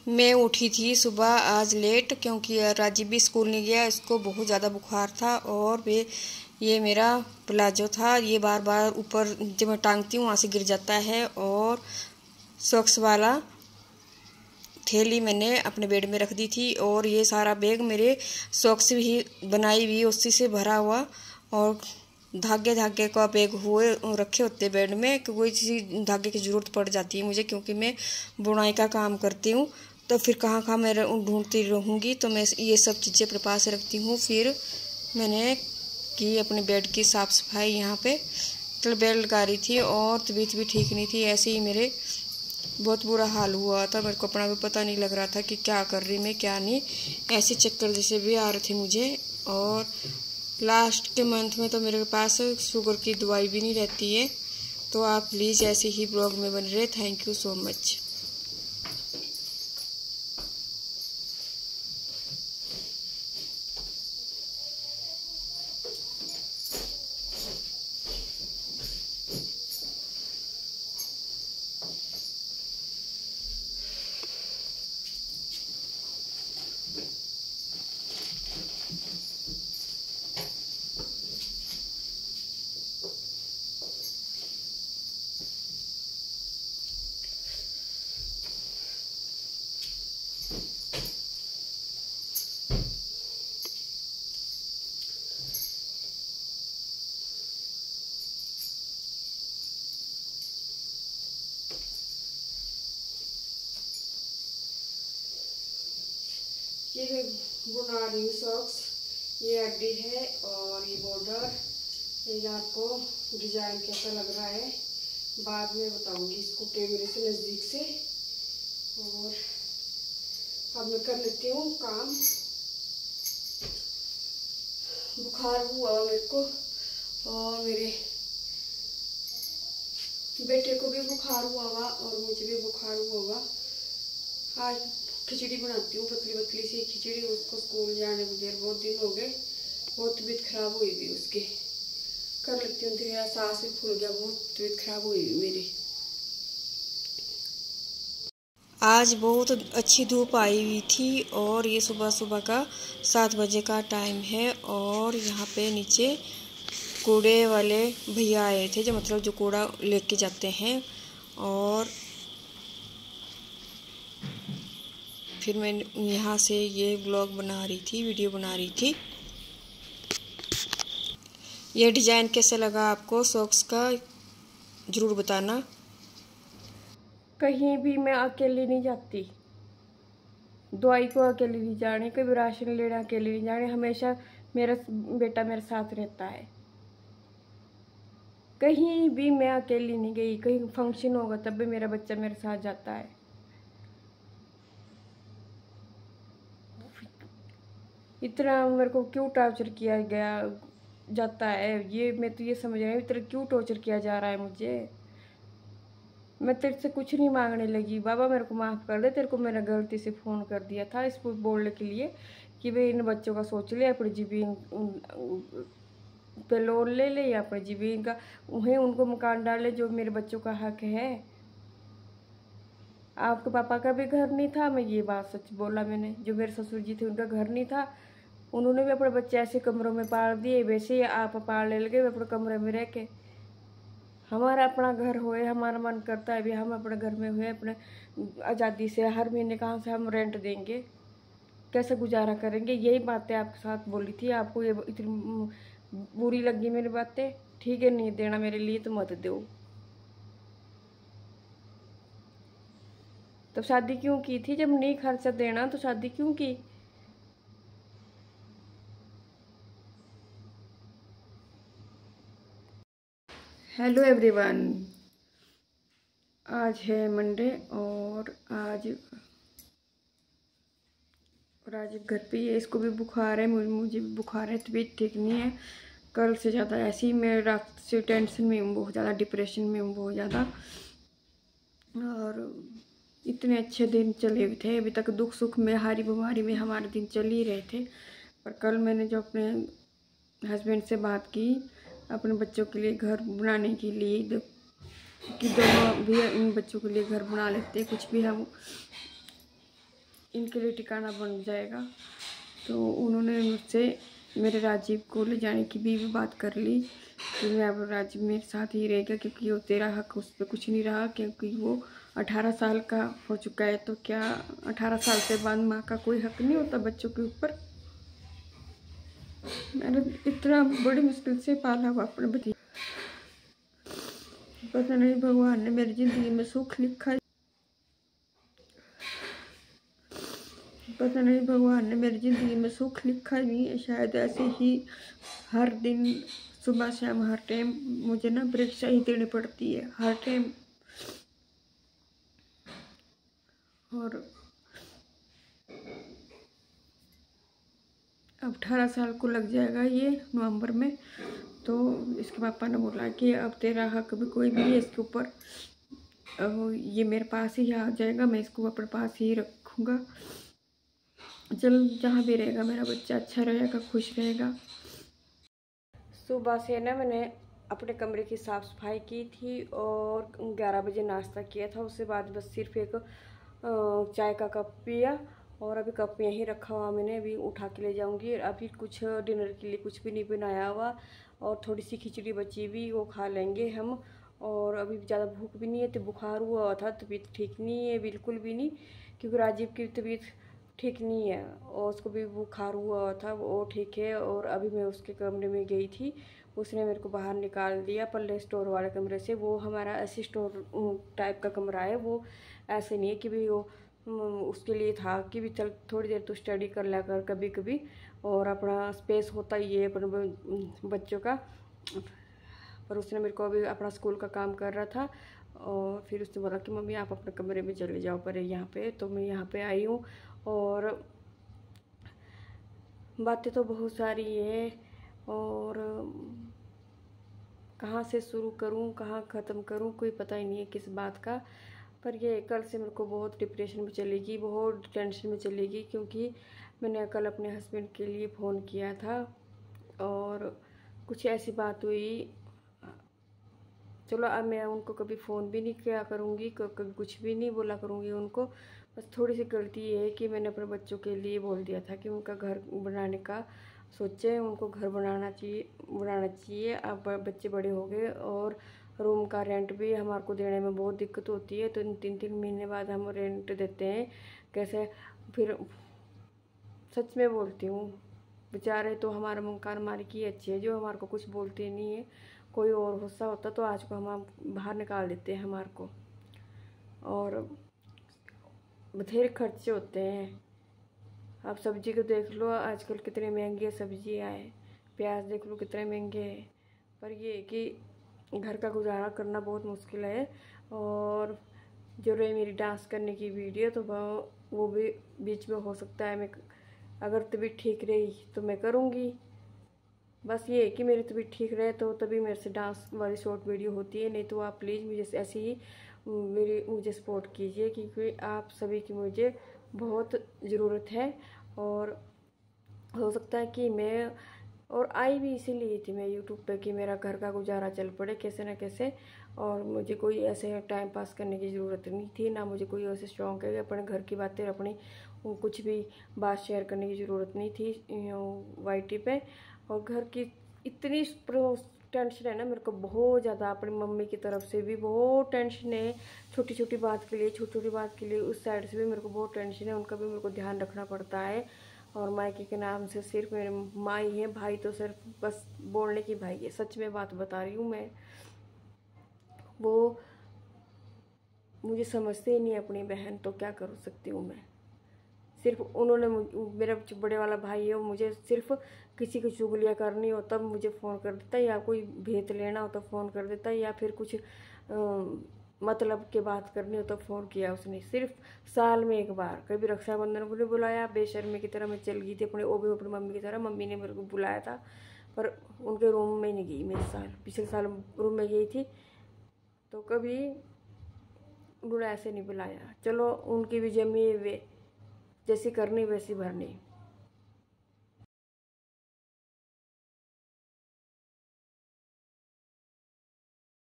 मैं उठी थी सुबह आज लेट, क्योंकि राजीव भी स्कूल नहीं गया। इसको बहुत ज़्यादा बुखार था और ये मेरा प्लाजो था, ये बार बार ऊपर जब मैं टांगती हूँ वहाँ से गिर जाता है। और सॉक्स वाला थैली मैंने अपने बेड में रख दी थी और ये सारा बैग मेरे सॉक्स भी बनाई हुई उसी से भरा हुआ और धागे धागे का बैग हुए रखे होते बेड में कि कोई चीज़ धागे की ज़रूरत पड़ जाती है मुझे, क्योंकि मैं बुनाई का काम करती हूँ। तो फिर कहाँ कहाँ मैं ढूंढती रहूँगी, तो मैं ये सब चीज़ें अपने पास रखती हूँ। फिर मैंने की अपने बेड की साफ़ सफाई। यहाँ पे तो बेड लगा रही थी और तबीयत भी ठीक नहीं थी। ऐसे ही मेरे बहुत बुरा हाल हुआ था, मेरे को अपना भी पता नहीं लग रहा था कि क्या कर रही मैं क्या नहीं। ऐसे चक्कर जैसे भी आ रहे थे मुझे। और लास्ट के मंथ में तो मेरे पास शुगर की दवाई भी नहीं रहती है। तो आप प्लीज़ ऐसे ही ब्लॉग में बने रहे। Thank you so much. ये मैं बुना रही हूँ सॉक्स। ये अड्डी है और ये बॉर्डर। ये आपको डिजाइन कैसा लग रहा है बाद में बताऊंगी इसको कैमरे से नज़दीक से। और अब मैं कर लेती हूँ काम। बुखार हुआ मेरे को और मेरे बेटे को भी बुखार हुआ हुआ और मुझे भी बुखार हुआ हुआ। आज खिचड़ी बनाती हूँ, पतली पतली सी खिचड़ी। उसको स्कूल जाने में देर बहुत दिन हो गए, बहुत तबीयत खराब हुई भी उसके। कर लेती हूँ, तेरा सांस भी फूल गया, बहुत तबीयत खराब हुई मेरी। आज बहुत अच्छी धूप आई हुई थी और ये सुबह सुबह का 7 बजे का टाइम है। और यहाँ पे नीचे कूड़े वाले भैया आए थे, जो मतलब जो कूड़ा लेके जाते हैं। और फिर मैं यहाँ से ये ब्लॉग बना रही थी, वीडियो बना रही थी। ये डिज़ाइन कैसे लगा आपको सॉक्स का ज़रूर बताना। कहीं भी मैं अकेली नहीं जाती, दवाई को अकेले नहीं जाने, कभी राशन लेना अकेले नहीं जाने। हमेशा मेरा बेटा मेरे साथ रहता है। कहीं भी मैं अकेली नहीं गई, कहीं फंक्शन होगा तब भी मेरा बच्चा मेरे साथ जाता है। इतना मेरे को क्यों टॉर्चर किया गया जाता है, ये मैं तो ये समझ रही हूँ इतना क्यों टॉर्चर किया जा रहा है मुझे। मैं तेरे से कुछ नहीं मांगने लगी, बाबा मेरे को माफ़ कर दे, तेरे को मैंने गलती से फ़ोन कर दिया था इसको बोलने के लिए कि भाई इन बच्चों का सोच ले, अपनी जीबीन पे लोन ले ले या अपनी जीबीन का उन्हें उनको मकान डाले जो मेरे बच्चों का हक है। आपके पापा का भी घर नहीं था, मैं ये बात सच बोला मैंने। जो मेरे ससुर जी थे उनका घर नहीं था, उन्होंने भी अपने बच्चे ऐसे कमरों में पाल दिए, वैसे ही आप पालने लगे अपने कमरे में रह के। हमारा अपना घर होए, हमारा मन करता है भी हम अपने घर में हुए, अपने आज़ादी से। हर महीने कहाँ से हम रेंट देंगे, कैसे गुजारा करेंगे। यही बातें आपके साथ बोली थी। आपको ये इतनी बुरी लगी मेरी बातें, ठीक है, नहीं देना मेरे लिए तो मत दो। तो शादी क्यों की थी जब नहीं खर्चा देना, तो शादी क्यों की। हेलो एवरीवन, आज है मंडे और आज घर पे ही है। इसको भी बुखार है, मुझे भी बुखार है, तबीयत ठीक नहीं है कल से ज़्यादा। ऐसे ही मैं रात से टेंशन में हूँ, बहुत ज़्यादा डिप्रेशन में हूँ, बहुत ज़्यादा। और इतने अच्छे दिन चले हुए थे, अभी तक दुख सुख में हारी बीमारी में हमारे दिन चल ही रहे थे। पर कल मैंने जो अपने हस्बैंड से बात की अपने बच्चों के लिए घर बनाने के लिए, कि दोनों भी इन बच्चों के लिए घर बना लेते, कुछ भी हम इनके लिए ठिकाना बन जाएगा। तो उन्होंने मुझसे मेरे राजीव को ले जाने की भी बात कर ली कि मैं अब राजीव मेरे साथ ही रहेगा, क्योंकि वो तेरा हक उस पर कुछ नहीं रहा, क्योंकि वो 18 साल का हो चुका है। तो क्या 18 साल से बाद माँ का कोई हक नहीं होता बच्चों के ऊपर? मैंने इतना बड़ी मुश्किल से पाला हुआ अपने बच्चे, पता नहीं भगवान ने मेरी जिंदगी में सुख लिखा, पता नहीं भगवान ने मेरी ज़िंदगी में सुख लिखा ही नहीं है। शायद ऐसे ही हर दिन सुबह शाम हर टाइम मुझे ना परीक्षा ही देनी पड़ती है, हर टाइम। और अब 18 साल को लग जाएगा ये नवंबर में। तो इसके पापा ने बोला कि अब तेरा हक भी कोई नहीं है इसके ऊपर, ये मेरे पास ही आ जाएगा, मैं इसको अपने पास ही रखूँगा। चल जहाँ भी रहेगा मेरा बच्चा अच्छा रहेगा, खुश रहेगा। सुबह से ना मैंने अपने कमरे की साफ़ सफाई की थी और 11 बजे नाश्ता किया था। उसके बाद बस सिर्फ एक चाय का कप पिया और अभी कप यहीं रखा हुआ मैंने, अभी उठा के ले जाऊंगी। अभी कुछ डिनर के लिए कुछ भी नहीं बनाया हुआ और थोड़ी सी खिचड़ी बची भी, वो खा लेंगे हम। और अभी ज़्यादा भूख भी नहीं है, तो बुखार हुआ था, तबीयत ठीक नहीं है बिल्कुल भी नहीं, क्योंकि राजीव की तबीयत ठीक नहीं है और उसको भी बुखार हुआ था, वो ठीक है। और अभी मैं उसके कमरे में गई थी, उसने मेरे को बाहर निकाल दिया पल्ले स्टोर वाले कमरे से। वो हमारा ऐसे स्टोर टाइप का कमरा है, वो ऐसे नहीं है कि भी वो उसके लिए था कि भी चल थोड़ी देर तो स्टडी कर लिया कर कभी कभी, और अपना स्पेस होता ही है अपने बच्चों का। पर उसने मेरे को अभी अपना स्कूल का काम कर रहा था और फिर उसने बोला कि मम्मी आप अपने कमरे में चले जाओ पर यहाँ पे। तो मैं यहाँ पे आई हूँ और बातें तो बहुत सारी है और कहाँ से शुरू करूँ कहाँ ख़त्म करूँ कोई पता ही नहीं है किस बात का। पर ये कल से मेरे को बहुत डिप्रेशन में चलेगी, बहुत टेंशन में चलेगी, क्योंकि मैंने कल अपने हस्बैंड के लिए फ़ोन किया था और कुछ ऐसी बात हुई। चलो अब मैं उनको कभी फ़ोन भी नहीं किया करूँगी, कभी कुछ भी नहीं बोला करूँगी उनको। बस थोड़ी सी गलती ये है कि मैंने अपने बच्चों के लिए बोल दिया था कि उनका घर बनाने का सोचे, उनको घर बनाना चाहिए। अब बच्चे बड़े हो गए और रूम का रेंट भी हमारे को देने में बहुत दिक्कत होती है, तो 3-3 महीने बाद हम रेंट देते हैं कैसे। फिर सच में बोलती हूँ, बेचारे तो हमारा मकान मालिक ही अच्छे है जो हमारे को कुछ बोलते नहीं है। कोई और गुस्सा होता तो आज को हम बाहर निकाल देते हैं हमारे को। और बथेरे खर्चे होते हैं। आप सब्जी को देख लो आजकल कितने महंगे सब्जियाँ हैं, प्याज देख लो कितने महंगे हैं। पर ये है कि घर का गुजारा करना बहुत मुश्किल है। और जो रही मेरी डांस करने की वीडियो, तो वो भी बीच में हो सकता है मैं अगर तबीयत ठीक रही तो मैं करूँगी। बस ये है कि मेरी तबीयत ठीक रहे तो तभी मेरे से डांस वाली शॉर्ट वीडियो होती है, नहीं तो आप प्लीज़ मुझे ऐसे ही मुझे सपोर्ट कीजिए, क्योंकि आप सभी की मुझे बहुत ज़रूरत है। और हो सकता है कि मैं और आई भी इसीलिए थी मैं यूट्यूब पे कि मेरा घर का गुजारा चल पड़े कैसे न कैसे। और मुझे कोई ऐसे टाइम पास करने की ज़रूरत नहीं थी, ना मुझे कोई ऐसे शौक है अपने घर की बातें अपनी कुछ भी बात शेयर करने की ज़रूरत नहीं थी वाईटी पे। और घर की इतनी टेंशन है ना मेरे को बहुत ज़्यादा, अपनी मम्मी की तरफ से भी बहुत टेंशन है, छोटी छोटी बात के लिए उस साइड से भी मेरे को बहुत टेंशन है, उनका भी मेरे को ध्यान रखना पड़ता है। और मायके के नाम से सिर्फ मेरे माँ ही है, भाई तो सिर्फ बस बोलने की भाई है। सच में बात बता रही हूँ मैं, वो मुझे समझते ही नहीं अपनी बहन, तो क्या कर सकती हूँ मैं। सिर्फ उन्होंने मेरा बड़े वाला भाई है, वो मुझे सिर्फ किसी की चुगलियाँ करनी हो तब मुझे फ़ोन कर देता है, या कोई भेत लेना हो तो फ़ोन कर देता है, या फिर कुछ मतलब के बात करनी हो तो फ़ोन किया उसने सिर्फ साल में एक बार। कभी रक्षाबंधन को नहीं बुलाया, बेशर्मी की तरह मैं चल गई थी अपने अपनी मम्मी की तरह। मम्मी ने मेरे को बुलाया था पर उनके रूम में नहीं गई मैं इस साल, पिछले साल रूम में गई थी, तो कभी उन्होंने ऐसे नहीं बुलाया। चलो उनकी भी जमी वे जैसी करनी वैसी भरनी।